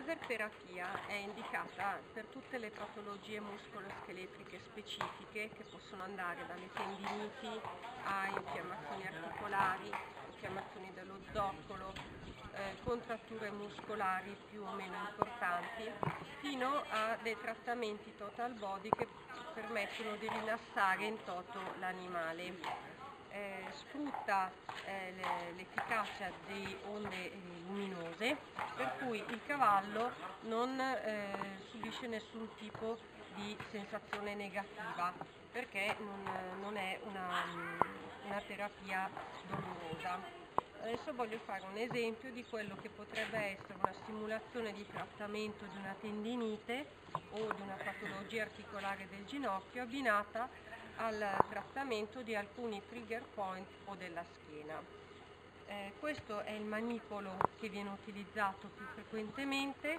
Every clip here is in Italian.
laser terapia è indicata per tutte le patologie muscoloscheletriche specifiche che possono andare dalle tendiniti a infiammazioni articolari, infiammazioni dello zoccolo, contratture muscolari più o meno importanti, fino a dei trattamenti total body che permettono di rilassare in toto l'animale. Sfrutta l'efficacia di onde luminose, per cui il cavallo non subisce nessun tipo di sensazione negativa, perché non è una terapia dolorosa. Adesso voglio fare un esempio di quello che potrebbe essere una simulazione di trattamento di una tendinite o di una patologia articolare del ginocchio abbinata al trattamento di alcuni trigger point o della schiena. Questo è il manipolo che viene utilizzato più frequentemente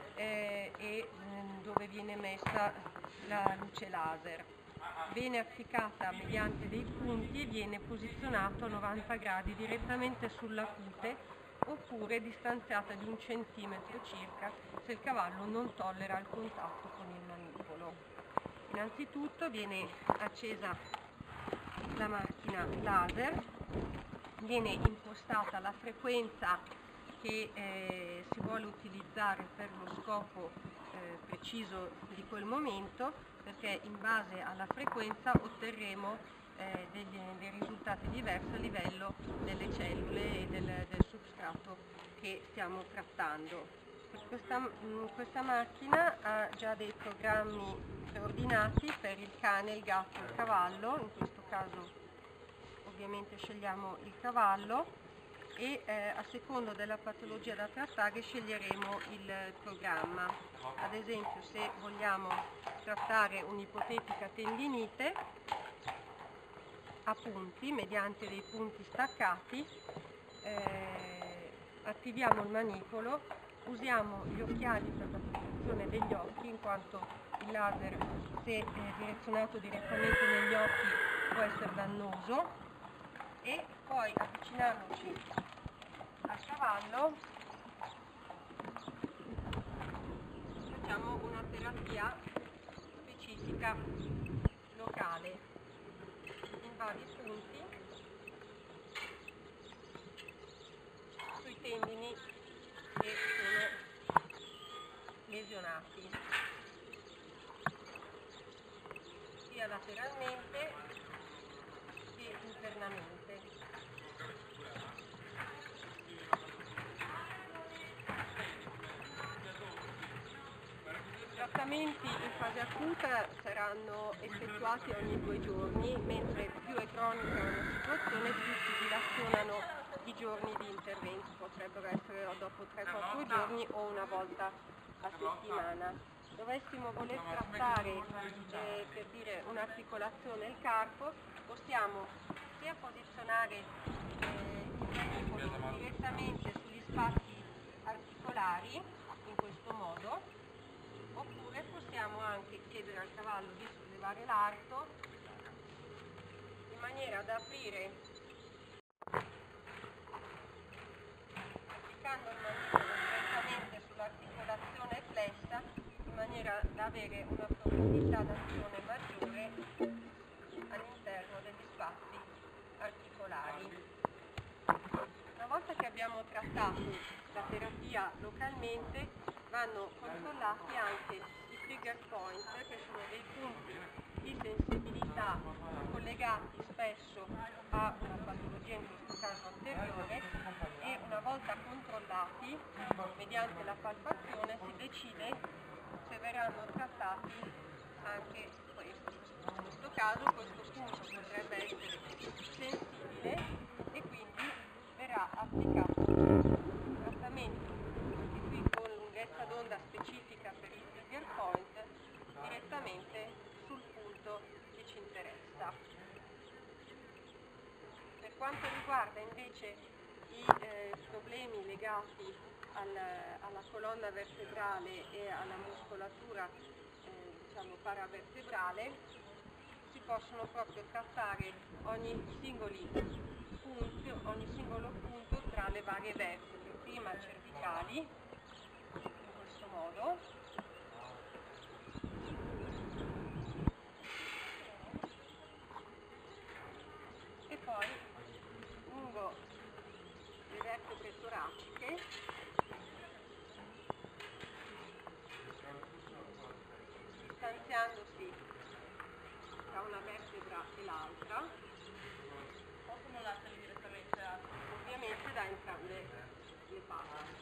e dove viene messa la luce laser. Viene applicata mediante dei punti e viene posizionato a 90 gradi direttamente sulla cute, oppure distanziata di 1 centimetro circa se il cavallo non tollera il contatto con il manipolo. Innanzitutto viene accesa la macchina laser, viene impostata la frequenza che si vuole utilizzare per lo scopo preciso di quel momento, perché in base alla frequenza otterremo dei risultati diversi a livello delle cellule e del substrato che stiamo trattando. Questa macchina ha già dei programmi preordinati per il cane, il gatto e il cavallo. In questo caso ovviamente scegliamo il cavallo e a secondo della patologia da trattare sceglieremo il programma. Ad esempio, se vogliamo trattare un'ipotetica tendinite a punti, mediante dei punti staccati, attiviamo il manipolo, usiamo gli occhiali per la protezione degli occhi, in quanto il laser, se direzionato direttamente negli occhi, può essere dannoso, e poi avvicinandoci al cavallo facciamo una terapia specifica locale in vari punti sui tendini che sono lesionati, sia lateralmente che internamente. I trattamenti in fase acuta saranno effettuati ogni 2 giorni, mentre più è cronica una situazione più si dilazionano i giorni di intervento, potrebbero essere dopo 3-4 giorni o una volta a settimana. Dovessimo voler trattare per dire un'articolazione del carpo, possiamo sia posizionare il manipolo direttamente sugli spazi articolari in questo modo, oppure possiamo anche chiedere al cavallo di sollevare l'arto in maniera da aprire, applicando il manipolo direttamente sull'articolazione flessa, in maniera da avere una profondità d'azione maggiore all'interno degli spazi articolari. Una volta che abbiamo trattato la terapia localmente, vanno controllati anche i trigger point, che sono dei punti di sensibilità collegati spesso a una patologia, in questo caso anteriore, e una volta controllati mediante la palpazione si decide se verranno trattati anche questi. In questo caso questo punto potrebbe essere sensibile e quindi verrà applicato un trattamento anche qui con lunghezza d'onda specifica per il trigger point direttamente sul punto che ci interessa. Per quanto riguarda invece i problemi legati alla colonna vertebrale e alla muscolatura diciamo paravertebrale, si possono proprio trattare ogni singolo punto tra le varie vertebre, prima cervicali, in questo sdraiandosi tra una vertebra e l'altra, Possono lasciarli direttamente ovviamente da entrambe le parti.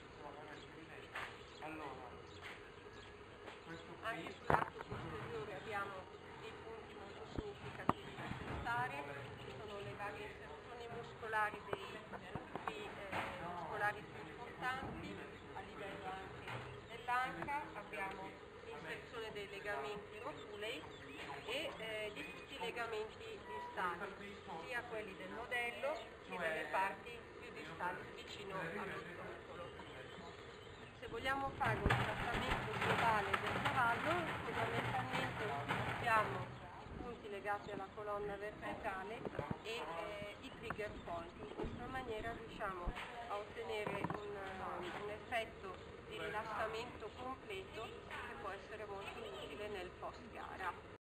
Anche sull'arco posteriore abbiamo dei punti molto significativi da testare, ci sono le varie inserzioni muscolari dei gruppi muscolari più importanti, a livello anche dell'anca abbiamo l'inserzione dei legamenti rotulei e di tutti i legamenti distali, sia quelli del modello che delle parti più distali vicino allo zoccolo. Se vogliamo fare un trattamento globale del cavallo, fondamentalmente utilizziamo i punti legati alla colonna vertebrale e i trigger point. In questa maniera riusciamo a ottenere un effetto di rilassamento completo che può essere molto utile nel post gara.